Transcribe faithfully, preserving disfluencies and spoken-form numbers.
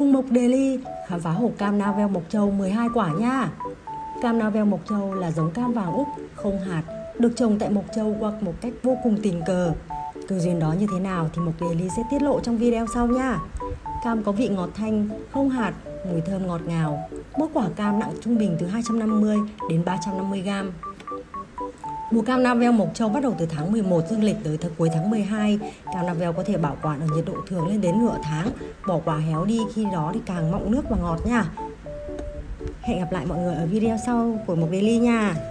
Cùng Mộc Daily khám phá hộp cam Navel Mộc Châu mười hai quả nha. Cam Navel Mộc Châu là giống cam vàng Úc không hạt, được trồng tại Mộc Châu qua một cách vô cùng tình cờ. Cơ duyên đó như thế nào thì Mộc Daily sẽ tiết lộ trong video sau nha. Cam có vị ngọt thanh, không hạt, mùi thơm ngọt ngào. Mỗi quả cam nặng trung bình từ hai trăm năm mươi đến ba trăm năm mươi gram. Mùa cam Navel Mộc Châu bắt đầu từ tháng mười một dương lịch tới cuối tháng mười hai. Cam Navel có thể bảo quản ở nhiệt độ thường lên đến nửa tháng. Bỏ quả héo đi, khi đó thì càng mọng nước và ngọt nha. Hẹn gặp lại mọi người ở video sau của Mộc Daily nha.